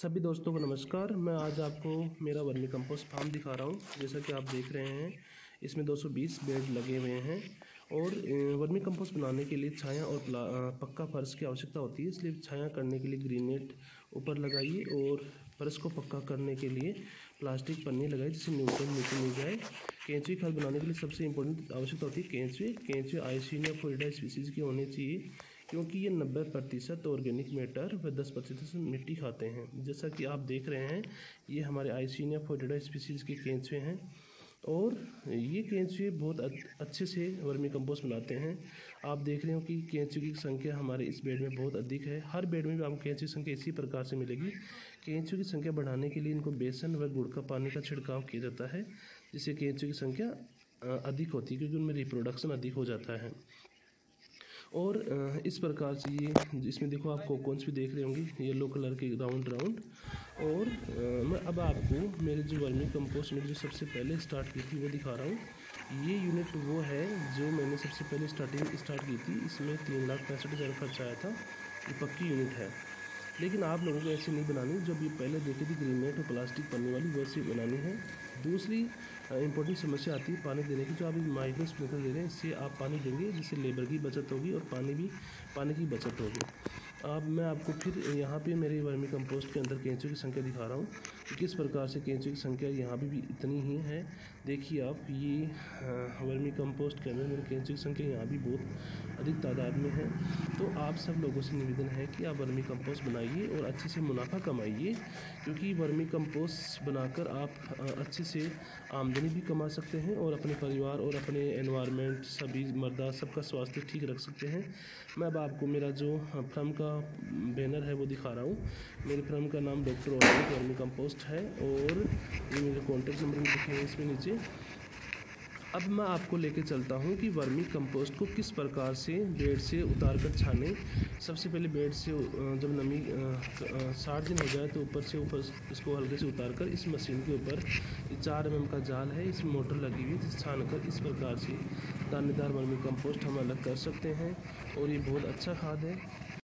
सभी दोस्तों को नमस्कार। मैं आज आपको मेरा वर्मी कंपोस्ट फार्म दिखा रहा हूँ। जैसा कि आप देख रहे हैं, इसमें 220 बेड लगे हुए हैं और वर्मी कंपोस्ट बनाने के लिए छाया और पक्का फर्श की आवश्यकता होती है। इसलिए छाया करने के लिए ग्रीन नेट ऊपर लगाइए और फर्श को पक्का करने के लिए प्लास्टिक पन्नी लगाइए जिससे न्यूट्रन नीचे मिल जाए। केंचुए खाद बनाने के लिए सबसे इम्पोर्टेंट आवश्यकता होती है केंचुए आइसिनिया फ्लोरिडा स्पीसीज़ की होनी चाहिए, क्योंकि ये 90% ऑर्गेनिक मैटर व 10% मिट्टी खाते हैं। जैसा कि आप देख रहे हैं, ये हमारे आइसिनिया फ्लोरिडा स्पीसीज़ के केंचुए हैं और ये केंचुए बहुत अच्छे से वर्मी कंपोस्ट बनाते हैं। आप देख रहे हो कि केंचुए की संख्या हमारे इस बेड में बहुत अधिक है। हर बेड में भी आपको केंचुए की संख्या इसी प्रकार से मिलेगी। केंचुए की संख्या बढ़ाने के लिए इनको बेसन व गुड़ का पानी का छिड़काव किया जाता है, जिससे केंचुए की संख्या अधिक होती है, क्योंकि उनमें रिप्रोडक्शन अधिक हो जाता है। और इस प्रकार से ये इसमें देखो, आप कोकोन्स भी देख रहे होंगे येलो कलर के राउंड। और मैं अब आपको मेरे जो वर्मी कंपोस्ट यूनिट जो सबसे पहले स्टार्ट की थी वो दिखा रहा हूँ। ये यूनिट वो है जो मैंने सबसे पहले स्टार्ट की थी। इसमें 3,65,000 खर्च आया था। ये पक्की यूनिट है, लेकिन आप लोगों को ऐसी नहीं बनानी जो अभी पहले देखी थी ग्रीन नेट और प्लास्टिक पन्नी वाली, वैसी बनानी है। दूसरी इंपॉर्टेंट समस्या आती है पानी देने की। जो आप माइक्रो स्प्रिंकलर दे रहे हैं, इससे आप पानी देंगे जिससे लेबर की बचत होगी और पानी की बचत होगी। अब मैं आपको फिर यहाँ पे मेरे वर्मी कंपोस्ट के अंदर केंचुए की संख्या दिखा रहा हूँ कि किस प्रकार से केंचुए की संख्या यहाँ भी इतनी ही है। देखिए आप, ये वर्मी कंपोस्ट के अंदर मेरे केंचुए की संख्या यहाँ भी बहुत अधिक तादाद में है। तो आप सब लोगों से निवेदन है कि आप वर्मी कंपोस्ट बनाइए और अच्छे से मुनाफा कमाइए, क्योंकि वर्मी कंपोस्ट बनाकर आप अच्छे से आमदनी भी कमा सकते हैं और अपने परिवार और अपने एनवायरनमेंट सभी मर्दा सबका स्वास्थ्य ठीक रख सकते हैं। मैं अब आपको मेरा जो फर्म का बैनर है वो दिखा रहा हूँ। मेरे फर्म का नाम डॉक्टर ऑर्गेनिक वर्मी कंपोस्ट है और ये मेरे कॉन्टैक्ट नंबर भी लिखे हैं इसमें नीचे। अब मैं आपको लेके चलता हूँ कि वर्मी कंपोस्ट को किस प्रकार से बेड से उतार कर छाने। सबसे पहले बेड से जब नमी 60 दिन हो जाए तो ऊपर इसको हल्के से उतार कर इस मशीन के ऊपर 4 mm का जाल है, इसमें मोटर लगी हुई है, जिसे छान कर इस प्रकार से दानेदार वर्मी कंपोस्ट हम अलग कर सकते हैं और ये बहुत अच्छा खाद है।